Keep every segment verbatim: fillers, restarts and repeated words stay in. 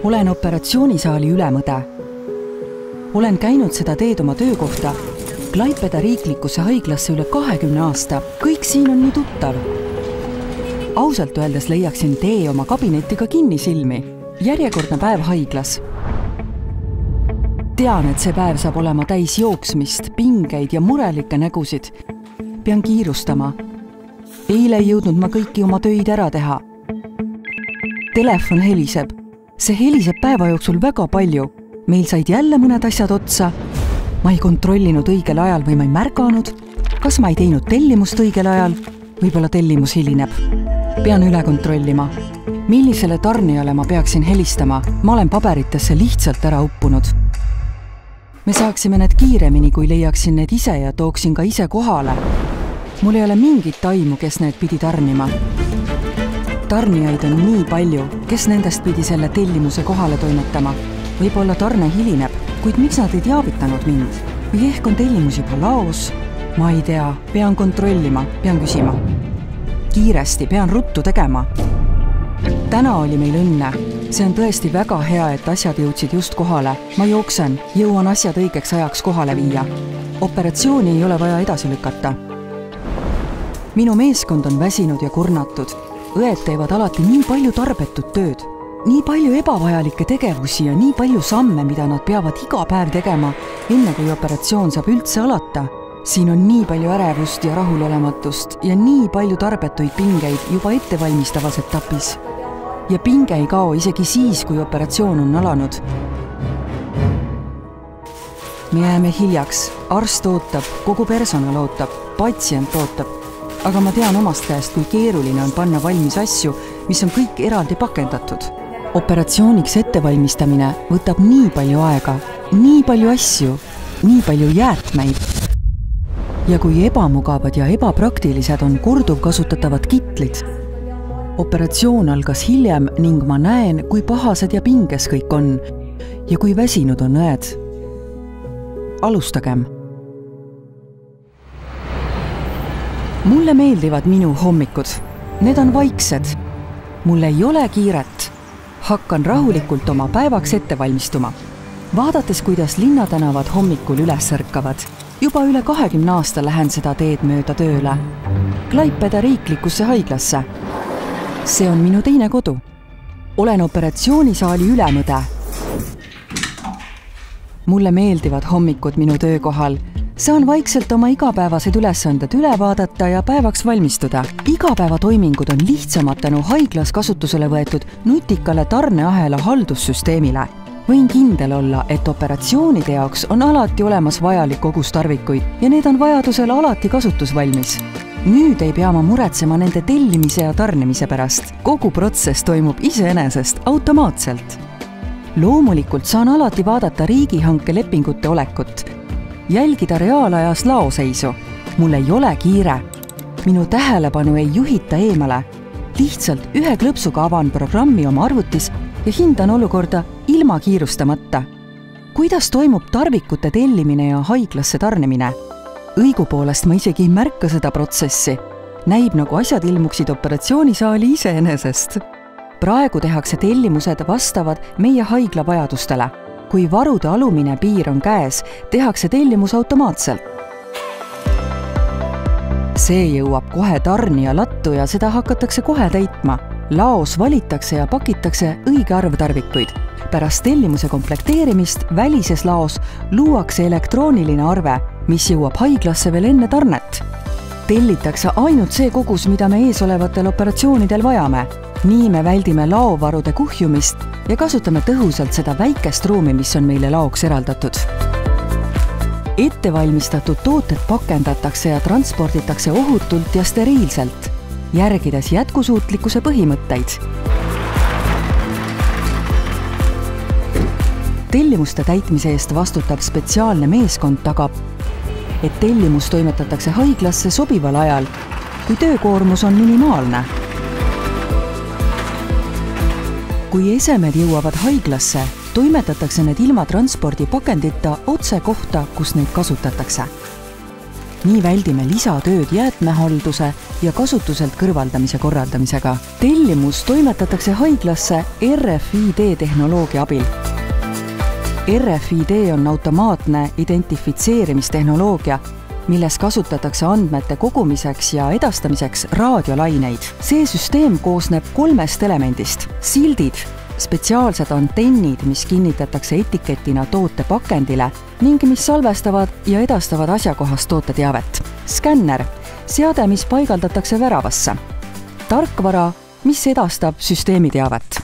Olen operatsioonisaali ülemõde. Olen käinud seda teed oma töökohta Klaipeda riiklikusse haiglasse üle kahekümne aasta. Kõik siin on nii tuttav. Ausalt öeldes leiaksin tee oma kabinetiga kinni silmi. Järjekordne päev haiglas. Tean, et see päev saab olema täis jooksmist, pingeid ja murelikke nägusid. Pean kiirustama. Eile ei jõudnud ma kõiki oma töid ära teha. Telefon heliseb. See heliseb päeva jooksul väga palju. Meil said jälle mõned asjad otsa. Ma ei kontrollinud õigel ajal või ma ei märganud. Kas ma ei teinud tellimust õigel ajal? Võib-olla tellimus hilineb. Pean üle kontrollima. Millisele tarnijale ma peaksin helistama? Ma olen paberitesse lihtsalt ära uppunud. Me saaksime need kiiremini, kui leiaksin need ise ja tooksin ka ise kohale. Mul ei ole mingit taimu, kes need pidi tarnima. Tarnijaid on nii palju, kes nendest pidi selle tellimuse kohale toimetama. Võib-olla tarne hilineb, kuid miks nad ei teavitanud mind? Või ehk on tellimus juba laos? Ma ei tea, pean kontrollima, pean küsima. Kiiresti, pean ruttu tegema. Täna oli meil õnne. See on tõesti väga hea, et asjad jõudsid just kohale. Ma jooksen, jõuan asjad õigeks ajaks kohale viia. Operatsiooni ei ole vaja edasi lükata. Minu meeskond on väsinud ja kurnatud. Õed teevad alati nii palju tarbetut tööd. Nii palju ebavajalikke tegevusi ja nii palju samme, mida nad peavad iga päev tegema, enne kui operatsioon saab üldse alata. Siin on nii palju ärevust ja rahulolematust ja nii palju tarbetuid pingeid juba ettevalmistavas etapis. Ja pinge ei kao isegi siis, kui operatsioon on alanud. Me jääme hiljaks, arst ootab, kogu personal ootab, patsient ootab. Aga ma tean omast käest, kui keeruline on panna valmis asju, mis on kõik eraldi pakendatud. Operatsiooniks ettevalmistamine võtab nii palju aega, nii palju asju, nii palju jäätmeid. Ja kui ebamugavad ja ebapraktilised on korduvkasutatavad kitlid. Operatsioon algas hiljem ning ma näen, kui pahased ja pinges kõik on ja kui väsinud on õed. Alustagem. Mulle meeldivad minu hommikud. Need on vaiksed. Mulle ei ole kiiret. Hakkan rahulikult oma päevaks ette valmistuma. Vaadates, kuidas linnatänavad hommikul üles ärkavad. Juba üle kahekümne aasta lähen seda teed mööda tööle. Klaipeda riiklikusse haiglasse. See on minu teine kodu. Olen operatsioonisaali ülemõde. Mulle meeldivad hommikud minu töökohal. Saan vaikselt oma igapäevased ülesanded üle vaadata ja päevaks valmistuda. Igapäevatoimingud on lihtsamad tänu haiglas kasutusele võetud nutikale tarneahela haldussüsteemile. Võin kindel olla, et operatsioonide jaoks on alati olemas vajalik kogus tarvikuid ja need on vajadusel alati kasutusvalmis. Nüüd ei pea ma muretsema nende tellimise ja tarnimise pärast. Kogu protsess toimub iseenesest automaatselt. Loomulikult saan alati vaadata riigihanke lepingute olekut. Jälgida reaalajas laoseisu. Mul ei ole kiire. Minu tähelepanu ei juhita eemale. Lihtsalt ühe klõpsuga avan programmi oma arvutis ja hindan olukorda ilma kiirustamata. Kuidas toimub tarvikute tellimine ja haiglasse tarnimine? Õigupoolest ma isegi ei märka seda protsessi. Näib nagu asjad ilmuksid operatsioonisaali iseenesest. Praegu tehakse tellimused vastavad meie haigla vajadustele. Kui varude alumine piir on käes, tehakse tellimus automaatselt. See jõuab kohe tarnija lattu ja seda hakatakse kohe täitma. Laos valitakse ja pakitakse õige arv tarvikuid. Pärast tellimuse komplekteerimist välises laos luuakse elektrooniline arve, mis jõuab haiglasse veel enne tarnet. Tellitakse ainult see kogus, mida me ees olevatel operatsioonidel vajame. Nii me väldime laovarude kuhjumist ja kasutame tõhusalt seda väikest ruumi, mis on meile laoks eraldatud. Ettevalmistatud tooted pakendatakse ja transporditakse ohutult ja steriilselt, järgides jätkusuutlikkuse põhimõtteid. Tellimuste täitmise eest vastutav spetsiaalne meeskond tagab, et tellimus toimetatakse haiglasse sobival ajal, kui töökoormus on minimaalne. Kui esemed jõuavad haiglasse, toimetatakse need ilma transpordipakendita otse kohta, kus neid kasutatakse. nii väldime lisatööd jäätmehalduse ja kasutuselt kõrvaldamise korraldamisega. Tellimus toimetatakse haiglasse R F I D tehnoloogia abil. R F I D on automaatne identifitseerimistehnoloogia, milles kasutatakse andmete kogumiseks ja edastamiseks raadiolaineid. See süsteem koosneb kolmest elemendist. Sildid, spetsiaalsed antennid, mis kinnitatakse etiketina toote pakendile ning mis salvestavad ja edastavad asjakohast tooteteavet. Skänner, seade, mis paigaldatakse väravasse. Tarkvara, mis edastab süsteemi teavet.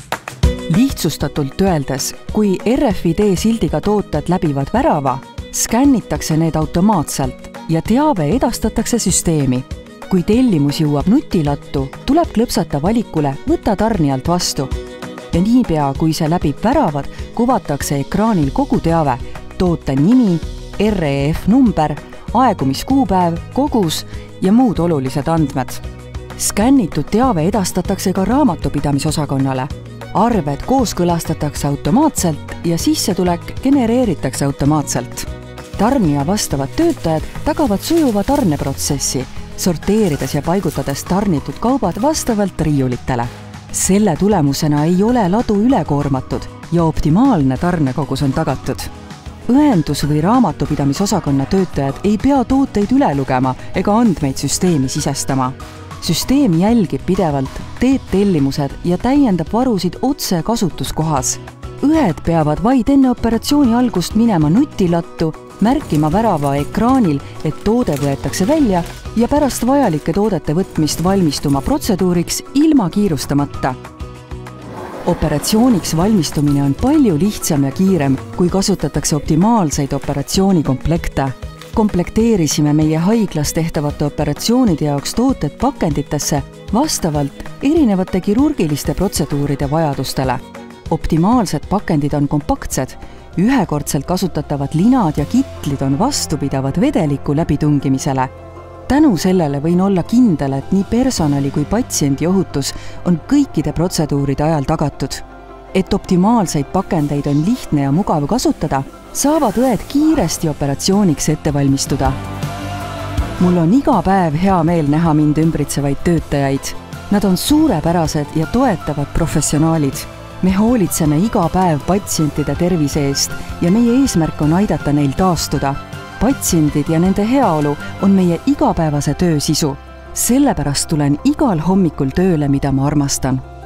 Lihtsustatult öeldes, kui R F I D sildiga tooted läbivad värava, skännitakse need automaatselt ja teave edastatakse süsteemi. Kui tellimus jõuab nutilattu, tuleb klõpsata valikule Võta tarnijalt vastu. Ja niipea, kui see läbib väravad, kuvatakse ekraanil kogu teave, toote nimi, R E F number, aegumiskuupäev, kogus ja muud olulised andmed. Skännitud teave edastatakse ka raamatupidamisosakonnale. Arved kooskõlastatakse automaatselt ja sissetulek genereeritakse automaatselt. Tarnija vastavad töötajad tagavad sujuva tarneprotsessi, sorteerides ja paigutades tarnitud kaubad vastavalt riiulitele. Selle tulemusena ei ole ladu ülekoormatud ja optimaalne tarnekogus on tagatud. Õendus- või raamatupidamisosakonna töötajad ei pea tooteid üle lugema ega andmeid süsteemi sisestama. Süsteem jälgib pidevalt, teeb tellimused ja täiendab varusid otse kasutuskohas. Õed peavad vaid enne operatsiooni algust minema nutilattu, märkima värava ekraanil, et toode võetakse välja ja pärast vajalike toodete võtmist valmistuma protseduuriks ilma kiirustamata. Operatsiooniks valmistumine on palju lihtsam ja kiirem, kui kasutatakse optimaalseid operatsioonikomplekte. Komplekteerisime meie haiglas tehtavate operatsioonide jaoks tooted pakenditesse vastavalt erinevate kirurgiliste protseduuride vajadustele. Optimaalsed pakendid on kompaktsed, ühekordselt kasutatavad linad ja kitlid on vastupidavad vedeliku läbitungimisele. Tänu sellele võin olla kindel, et nii personali kui patsiendi ohutus on kõikide protseduuride ajal tagatud. Et optimaalseid pakendeid on lihtne ja mugav kasutada, saavad õed kiiresti operatsiooniks ette valmistuda. Mul on iga päev hea meel näha mind ümbritsevaid töötajaid. Nad on suurepärased ja toetavad professionaalid. Me hoolitseme iga päev patsientide tervise eest ja meie eesmärk on aidata neil taastuda. Patsiendid ja nende heaolu on meie igapäevase töö sisu. Sellepärast tulen igal hommikul tööle, mida ma armastan.